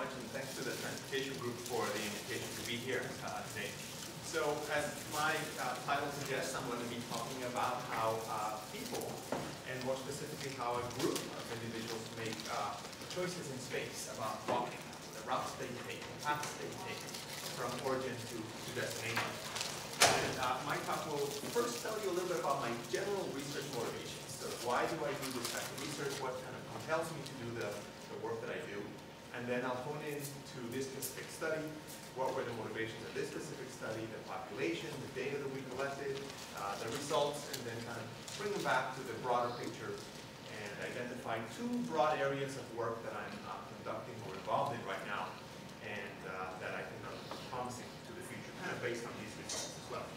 much, and thanks to the transportation group for the invitation to be here today. So, as my title suggests, I'm going to be talking about how people, and more specifically how a group of individuals make choices in space about walking, the routes they take, the paths they take from origin to destination. And my talk will first tell you a little bit about my general research motivations. So why do I do this type of research? What kind of compels me to do the work that I do? And then I'll hone in to this specific study. What were the motivations of this specific study, the population, the data that we collected, the results, and then kind of bring them back to the broader picture and identify two broad areas of work that I'm conducting or involved in right now, and that I think are promising to the future, kind of based on these results as well.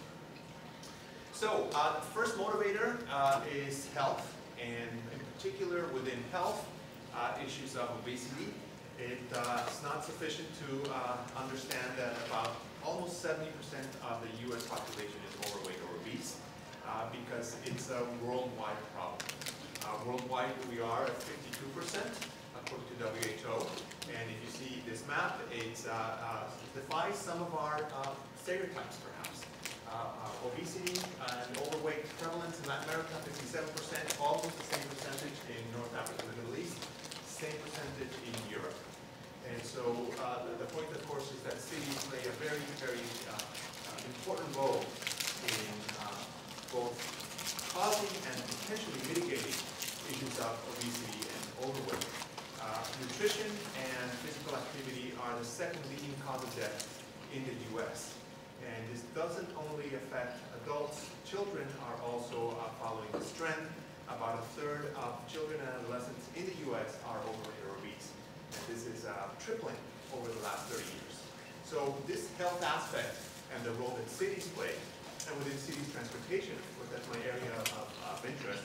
So the first motivator is health, and in particular within health, issues of obesity. It's not sufficient to understand that about almost 70% of the U.S. population is overweight or obese because it's a worldwide problem. Worldwide, we are at 52%, according to WHO. And if you see this map, it defies some of our stereotypes, perhaps. Obesity and overweight prevalence in Latin America, 57%, almost the same percentage in North Africa and the Middle East. Same percentage in Europe. And so the point, of course, is that cities play a very, very important role in both causing and potentially mitigating issues of obesity and overweight. Nutrition and physical activity are the second leading cause of death in the U.S. And this doesn't only affect adults, children are also following this trend. About a third of children and adolescents in the U.S. are overweight or obese. And this is tripling over the last 30 years. So this health aspect and the role that cities play, and within cities transportation, because that's my area of interest,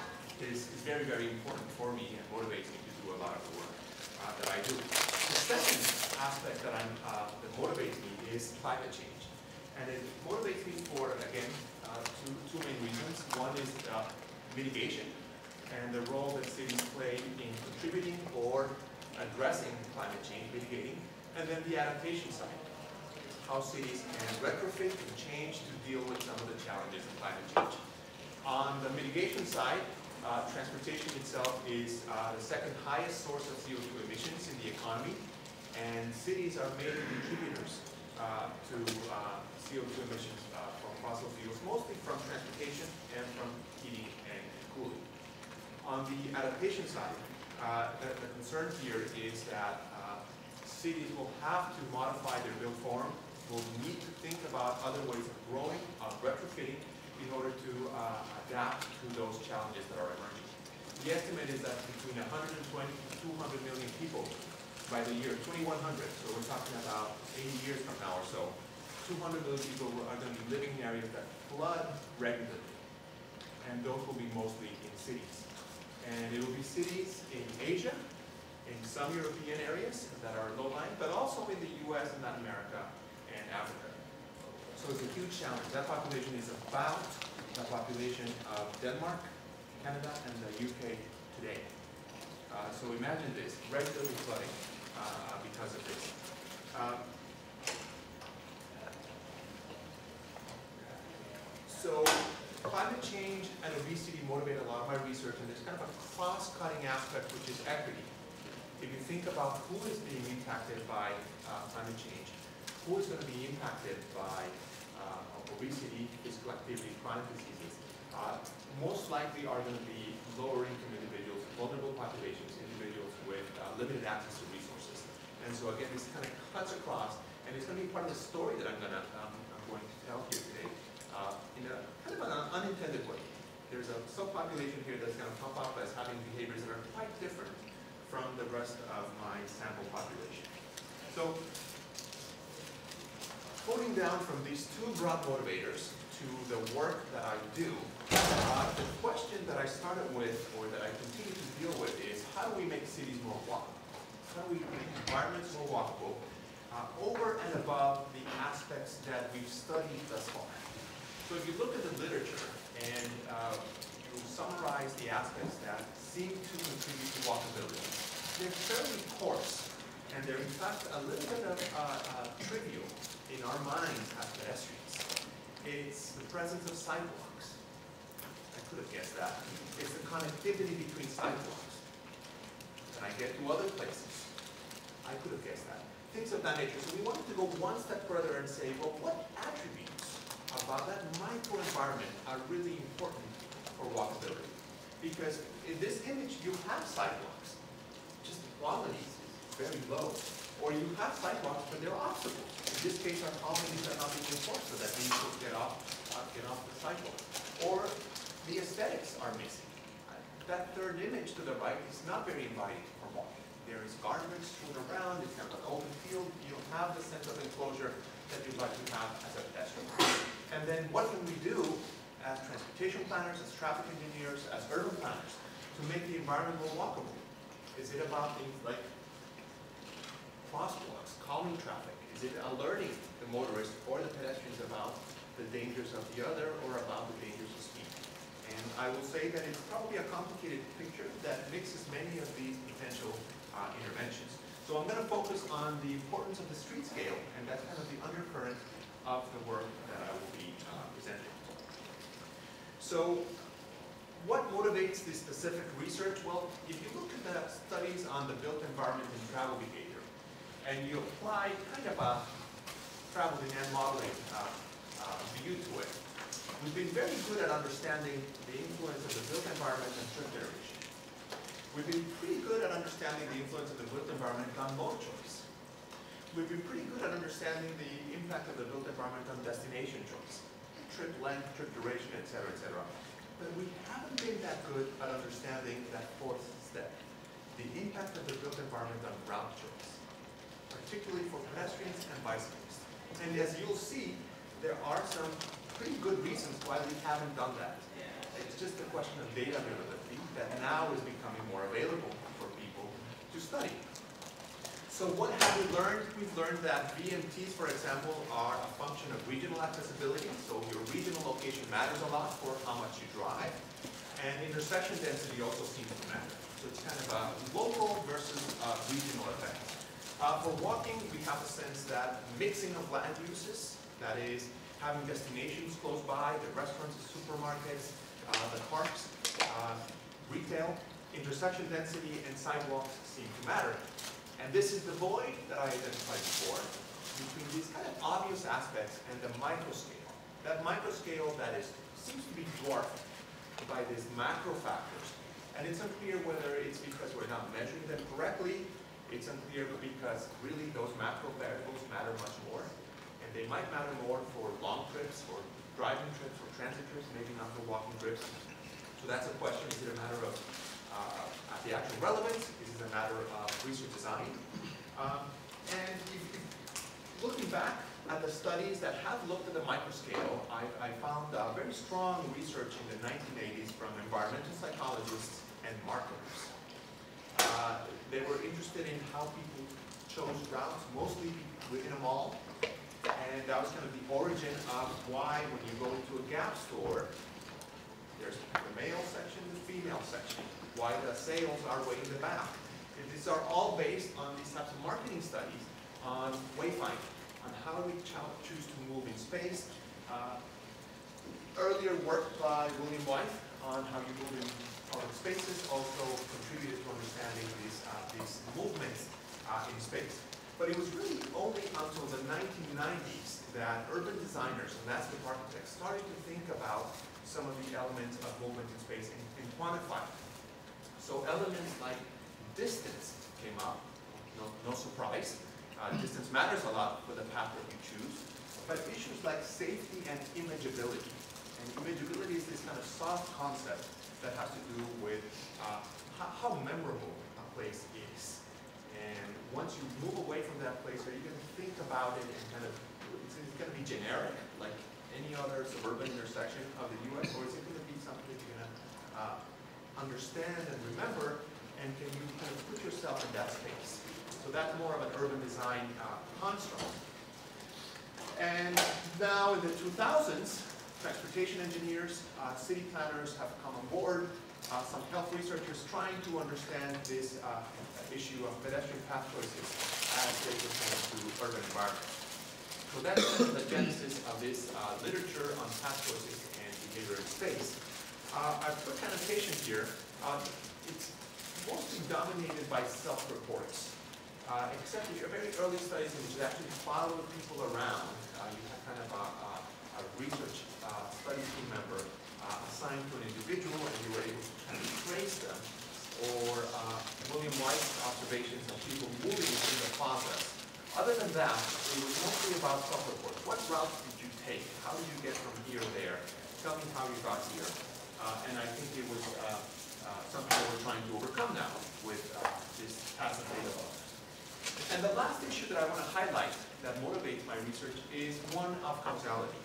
is very, very important for me and motivates me to do a lot of the work that I do. The second aspect that motivates me is climate change. And it motivates me for, again, two main reasons. One is mitigation, and the role that cities play in contributing or addressing climate change, mitigating, and then the adaptation side, how cities can retrofit and change to deal with some of the challenges of climate change. On the mitigation side, transportation itself is the second highest source of CO2 emissions in the economy, and cities are major contributors to CO2 emissions from fossil fuels, mostly from transportation and from heating and cooling. On the adaptation side, the concern here is that cities will have to modify their built form, will need to think about other ways of growing, of retrofitting, in order to adapt to those challenges that are emerging. The estimate is that between 120 to 200 million people by the year 2100, so we're talking about 80 years from now or so, 200 million people are going to be living in areas that flood regularly. And those will be mostly in cities. And it will be cities in Asia, in some European areas that are low-lying, but also in the U.S. and Latin America and Africa. So it's a huge challenge. That population is about the population of Denmark, Canada, and the UK today. So imagine this, regularly flooding because of this. So climate change and obesity motivate a lot of my research, and there's kind of a cross-cutting aspect, which is equity. If you think about who is being impacted by climate change, who is going to be impacted by obesity, physical activity, chronic diseases, most likely are going to be lower-income individuals, vulnerable populations, individuals with limited access to resources. And so again, this kind of cuts across, and it's going to be part of the story that I'm going to tell here today. In a kind of an unintended way. There's a subpopulation here that's going to pop up as having behaviors that are quite different from the rest of my sample population. So, honing down from these two broad motivators to the work that I do, the question that I started with, or that I continue to deal with, is how do we make cities more walkable? How do we make environments more walkable over and above the aspects that we've studied thus far? So if you look at the literature and you summarize the aspects that seem to contribute to walkability, they're fairly coarse. and they're in fact a little bit of trivial in our minds as pedestrians. It's the presence of sidewalks. I could have guessed that. It's the connectivity between sidewalks. And I get to other places. I could have guessed that. Things of that nature. So we wanted to go one step further and say, well, what attributes about that microenvironment are really important for walkability? Because in this image, you have sidewalks. Just the quality is very low. Or you have sidewalks, but there are obstacles. In this case, our colonies are not being enforced so that these will get off the sidewalk. Or the aesthetics are missing. That third image to the right is not very inviting for walking. There is garbage strewn around, it's kind of an open field, you don't have the sense of enclosure that you'd like to have as a pedestrian. And then what can we do as transportation planners, as traffic engineers, as urban planners to make the environment more walkable? Is it about things like crosswalks, calming traffic? Is it alerting the motorist or the pedestrians about the dangers of the other or about the dangers of speed? And I will say that it's probably a complicated picture that mixes many of these potential interventions. So I'm going to focus on the importance of the street scale, and that's kind of the undercurrent of the work that I will be presenting. So what motivates this specific research? Well, if you look at the studies on the built environment and travel behavior, and you apply kind of a travel demand modeling view to it, we've been very good at understanding the influence of the built environment and trip generation. We've been pretty good at understanding the influence of the built environment on mode choice. We've been pretty good at understanding the impact of the built environment on destination choice, trip length, trip duration, et cetera, et cetera. But we haven't been that good at understanding that fourth step, the impact of the built environment on route choice, particularly for pedestrians and bicyclists. And as you'll see, there are some pretty good reasons why we haven't done that. It's just a question of data availability that now is becoming more available for people to study. So what have we learned? We've learned that VMTs, for example, are a function of regional accessibility. So your regional location matters a lot for how much you drive. And intersection density also seems to matter. So it's kind of a local versus regional effect. For walking, we have a sense that mixing of land uses, that is, having destinations close by, the restaurants, the supermarkets, the parks, retail, intersection density, and sidewalks seem to matter. And this is the void that I identified before between these kind of obvious aspects and the microscale. That microscale that seems to be dwarfed by these macro factors. And it's unclear whether it's because we're not measuring them correctly. It's unclear because really those macro variables matter much more. And they might matter more for long trips, for driving trips, or transit trips, maybe not for walking trips. So that's a question. Is it a matter of the actual relevance? Is it a matter of research design? And looking back at the studies that have looked at the microscale, I found very strong research in the 1980s from environmental psychologists and marketers. They were interested in how people chose routes, mostly within a mall. And that was kind of the origin of why when you go into a Gap store, there's the male section, the female section, why the sales are way in the back. And these are all based on these types of marketing studies on wayfinding, on how we choose to move in space. Earlier work by William Wythe on how you move in public spaces also contributed to understanding these movements in space. But it was really only until the 1990s that urban designers and landscape architects started to think about some of the elements of movement in space and quantify them. So elements like distance came up, no surprise. Distance matters a lot for the path that you choose. But issues like safety and imageability. And imageability is this kind of soft concept that has to do with how memorable a place is. And once you move away from that place, are you going to think about it and kind of, it's going to be generic, like any other suburban intersection of the U.S., or is it going to be something that you're going to understand and remember, and can you kind of put yourself in that space? So that's more of an urban design construct. And now in the 2000s, transportation engineers, city planners have come on board some health researchers trying to understand this issue of pedestrian path choices as they pertain to urban environments. So that's the genesis of this literature on path choices and behavior in space. I've put annotation here. It's mostly dominated by self-reports, except if you have very early studies in which they actually follow people around. You have kind of a research study team member assigned to an individual, and you were able to kind of trace them. Or William White's observations of people moving in the process. Other than that, it was mostly about self-reports. What route did you take? How did you get from here to there? Tell me how you got here. And I think it was something that we're trying to overcome now with this passive data buzz. And the last issue that I want to highlight that motivates my research is one of causality.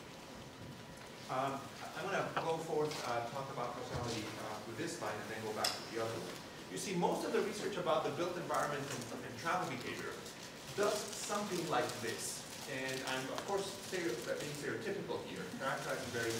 I'm going to go forth, talk about causality with this slide and then go back to the other one. You see, most of the research about the built environment and travel behavior does something like this. And I'm, of course, being stereotypical here, characterizing very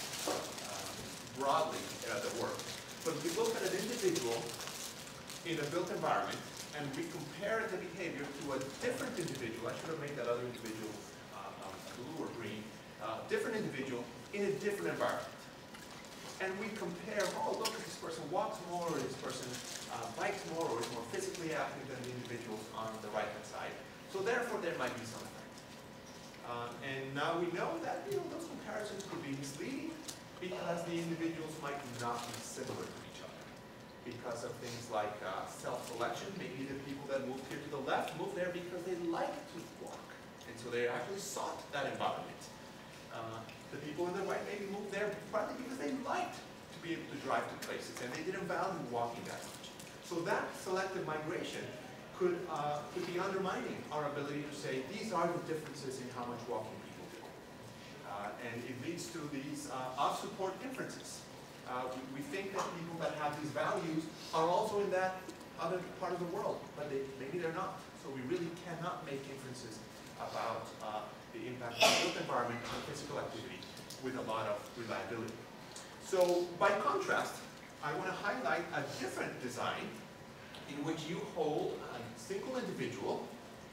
broadly the work. But we look at an individual in a built environment, and we compare the behavior to a different individual. I should have made that other individual blue or green. Different individual in a different environment. And we compare, oh, look, this person walks more, or this person bikes more, or is more physically active than the individuals on the right-hand side. So therefore, there might be some effect. And now we know that those comparisons could be misleading because the individuals might not be similar to each other. Because of things like self-selection, maybe the people that moved here to the left moved there because they like to walk. And so they actually sought that environment. The people on the right maybe moved there partly because they liked to be able to drive to places and they didn't value walking that much. So that selective migration could be undermining our ability to say these are the differences in how much walking people do. And it leads to these off-support inferences. We think that people that have these values are also in that other part of the world, but maybe they're not. So we really cannot make inferences about the impact of the built environment on physical activity with a lot of reliability. So by contrast, I want to highlight a different design in which you hold a single individual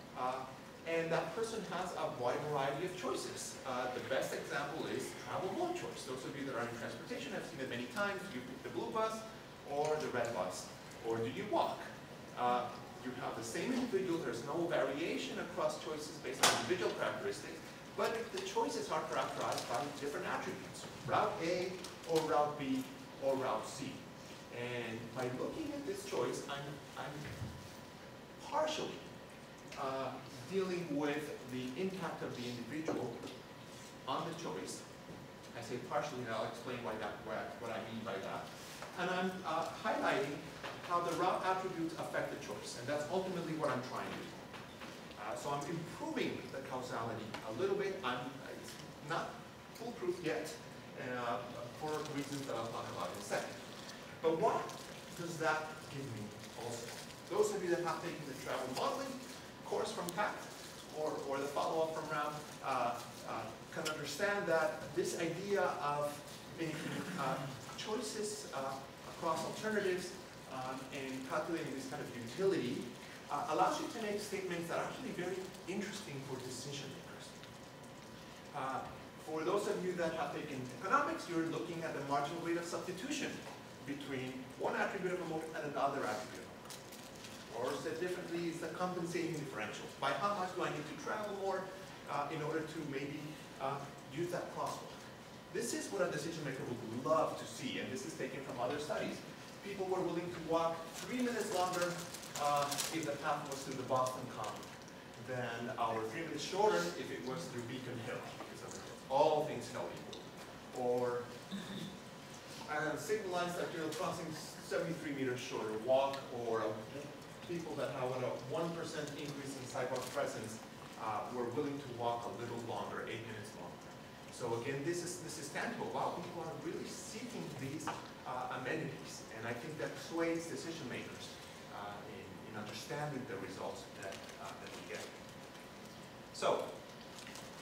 and that person has a wide variety of choices. The best example is travel mode choice. Those of you that are in transportation have seen it many times. You pick the blue bus or the red bus, or do you walk? You have the same individual, there's no variation across choices based on individual characteristics, but the choices are characterized by different attributes. Route A, or Route B, or Route C. And by looking at this choice, I'm partially dealing with the impact of the individual on the choice. I say partially, and I'll explain what I mean by that. And I'm highlighting how the route attributes affect the choice, and that's ultimately what I'm trying to do. So I'm improving the causality a little bit. It's not foolproof yet, for reasons that I'll talk about in a second. But what does that give me also? Those of you that have taken the travel modeling course from PAC, or the follow-up from RAM, can understand that this idea of making choices across alternatives and calculating this kind of utility allows you to make statements that are actually very interesting for decision makers. For those of you that have taken economics, you're looking at the marginal rate of substitution between one attribute of a mode and another attribute of a mode. Or said differently, is the compensating differential. By how much do I need to travel more in order to maybe use that crosswalk? This is what a decision maker would love to see, and this is taken from other studies. People were willing to walk 3 minutes longer if the path was through the Boston Common than our 3 minutes shorter if it was through Beacon Hill, because of all things held equal. Or signalized arterial crossings 73 meters shorter walk, or people that have a 1% increase in sidewalk presence were willing to walk a little longer, 8 minutes longer. So again, this is tangible. Wow, people are really seeking these amenities, and I think that sways decision makers in understanding the results that we get. So, what were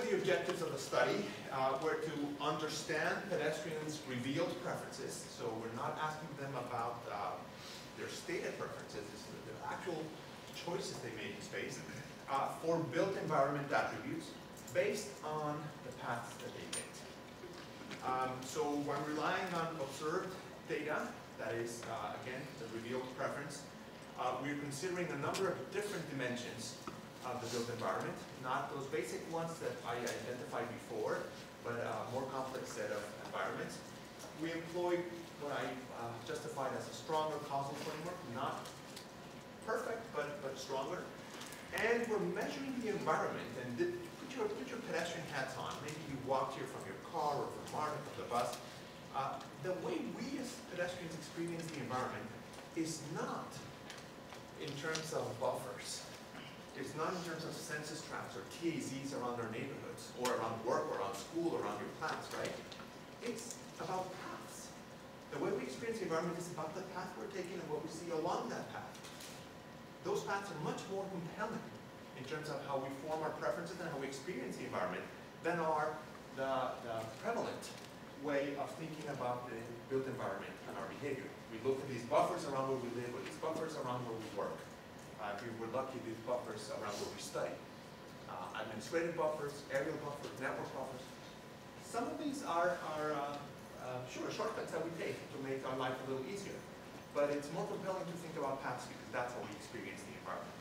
the objectives of the study were to understand pedestrians' revealed preferences. So we're not asking them about their stated preferences, it's the actual choices they make in space for built environment attributes based on the paths that they take. So when relying on observed data, that is, again, the revealed preference, we're considering a number of different dimensions of the built environment, not those basic ones that I identified before, but a more complex set of environments. We employed what I justified as a stronger causal framework, not perfect, but stronger. And we're measuring the environment, and put your pedestrian hats on. Maybe you walked here from your car or from Martin, from the bus. The way we as pedestrians experience the environment is not in terms of buffers. It's not in terms of census tracts or TAZs around our neighborhoods, or around work, or around school, or around your class, right? It's about paths. The way we experience the environment is about the path we're taking and what we see along that path. Those paths are much more compelling in terms of how we form our preferences and how we experience the environment than are the prevalent way of thinking about the built environment and our behavior. We look for these buffers around where we live, or these buffers around where we work. If we're lucky, these buffers around where we study. Administrative buffers, aerial buffers, network buffers. Some of these are sure, shortcuts that we take to make our life a little easier. But it's more compelling to think about paths because that's how we experience the environment.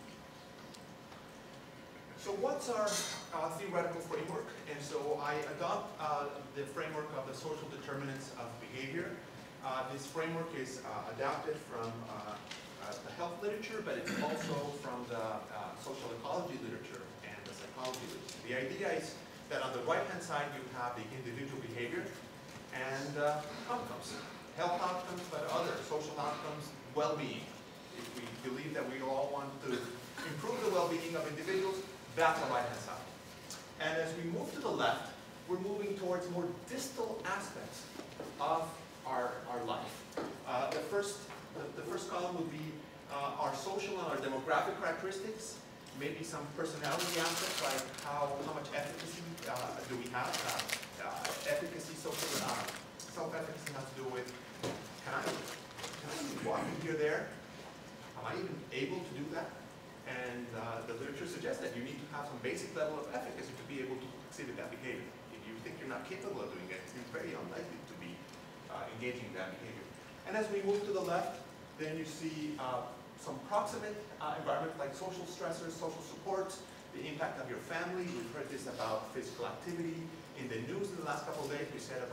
So what's our theoretical framework? And so I adopt the framework of the social determinants of behavior. This framework is adapted from the health literature, but it's also from the social ecology literature and the psychology literature. The idea is that on the right-hand side you have the individual behavior and outcomes. Health outcomes, but other social outcomes, well-being. If we believe that we all want to improve the well-being of individuals, that's the right-hand side. And as we move to the left, we're moving towards more distal aspects of our life. The first column would be our social and our demographic characteristics, maybe some personality aspects like how much efficacy do we have. Efficacy, social, self-efficacy has to do with can I walk in here, there? Am I even able to do that? And the literature suggests that you need to have some basic level of efficacy to be able to exhibit that behavior. If you think you're not capable of doing it, you're very unlikely to be engaging in that behavior. And as we move to the left, then you see some proximate environments like social stressors, social supports, the impact of your family. We've heard this about physical activity. In the news in the last couple of days, we heard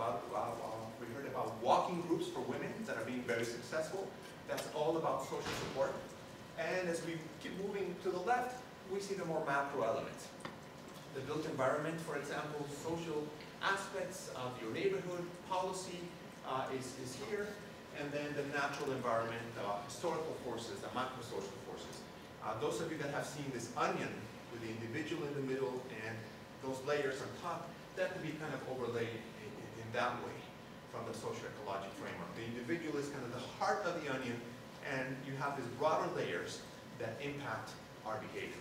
about walking groups for women that are being very successful. That's all about social support. And as we keep moving to the left, we see the more macro elements. The built environment, for example, social aspects of your neighborhood, policy is here. And then the natural environment, historical forces, the macro-social forces. Those of you that have seen this onion with the individual in the middle and those layers on top, that could be kind of overlaid in that way from the socio-ecologic framework. The individual is kind of the heart of the onion, and you have these broader layers that impact our behavior.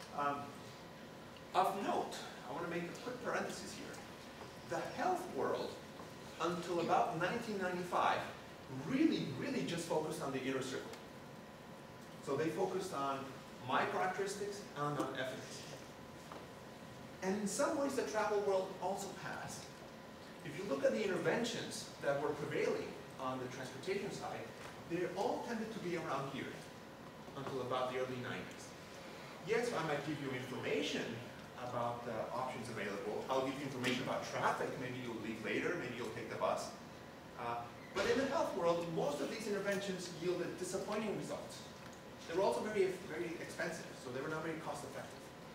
Of note, I want to make a quick parenthesis here. The health world, until about 1995, really just focused on the inner circle. So they focused on my characteristics and on efficacy. And in some ways the travel world also has. If you look at the interventions that were prevailing on the transportation side, they all tended to be around here until about the early 90s. Yes, I might give you information about the options available. I'll give you information about traffic. Maybe you'll leave later, maybe you'll take the bus. But in the health world, most of these interventions yielded disappointing results. They were also very expensive, so they were not very cost effective.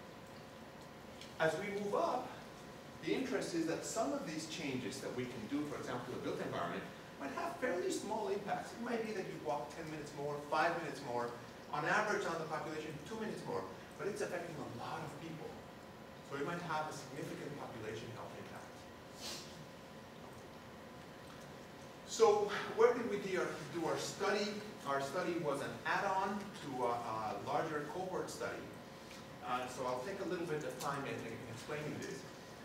As we move up, the interest is that some of these changes that we can do, for example, the built environment, might have fairly small impacts. It might be that you walk 10 minutes more, 5 minutes more, on average on the population, 2 minutes more, but it's affecting a lot of people. So it might have a significant population health impact. So where did we do our study? Our study was an add-on to a larger cohort study. So I'll take a little bit of time in explaining this.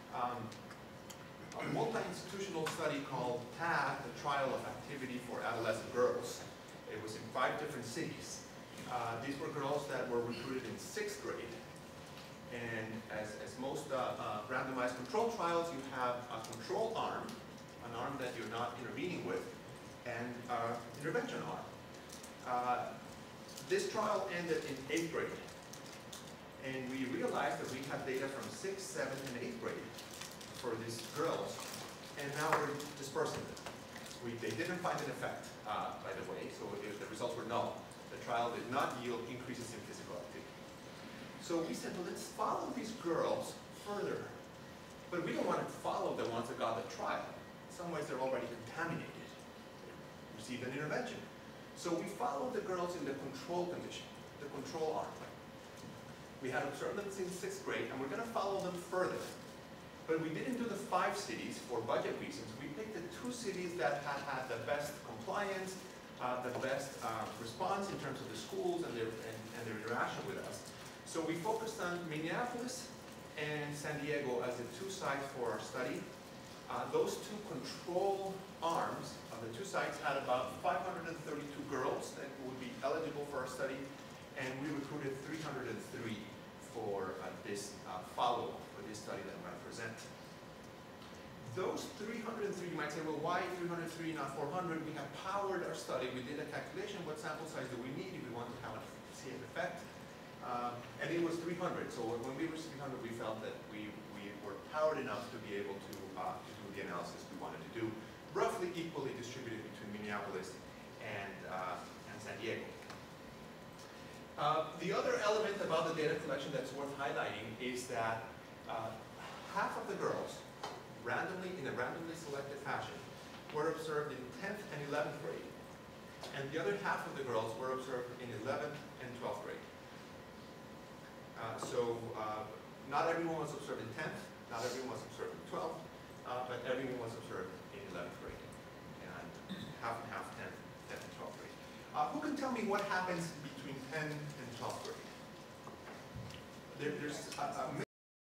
A multi-institutional study called TAD, the Trial of Activity for Adolescent Girls. It was in 5 different cities. These were girls that were recruited in 6th grade. And as most randomized control trials, you have a control arm, an arm that you're not intervening with, and an intervention arm. This trial ended in 8th grade. And we realized that we had data from 6th, 7th, and 8th grade for these girls, and now we're dispersing them. They didn't find an effect, by the way, so the results were null. The trial did not yield increases in physical activity. So we said, well, let's follow these girls further. But we don't want to follow the ones that got the trial. In some ways, they're already contaminated. They received an intervention. So we followed the girls in the control condition, the control arm. We had observed them since 6th grade, and we're going to follow them further. But we didn't do the 5 cities for budget reasons. We picked the 2 cities that had the best compliance, the best response in terms of the schools and their interaction with us. So we focused on Minneapolis and San Diego as the 2 sites for our study. Those 2 control arms of the 2 sites had about 532 girls that would be eligible for our study, and we recruited 303 for this follow-up, for this study that I'm going to present. Those 303, you might say, well, why 303, not 400? We have powered our study. We did a calculation. What sample size do we need if we want to see an effect? And it was 300. So when we reached 300, we felt that we were powered enough to be able to do the analysis we wanted to do, roughly equally distributed between Minneapolis and San Diego. The other element about the data collection that's worth highlighting is that half of the girls, in a randomly selected fashion, were observed in 10th and 11th grade. And the other half of the girls were observed in 11th and 12th grade. Not everyone was observed in 10th, not everyone was observed in 12th, but everyone was observed in 11th grade. And half and half, 10th and 12th grade. Who can tell me what happens between 10th and 12th grade? There's a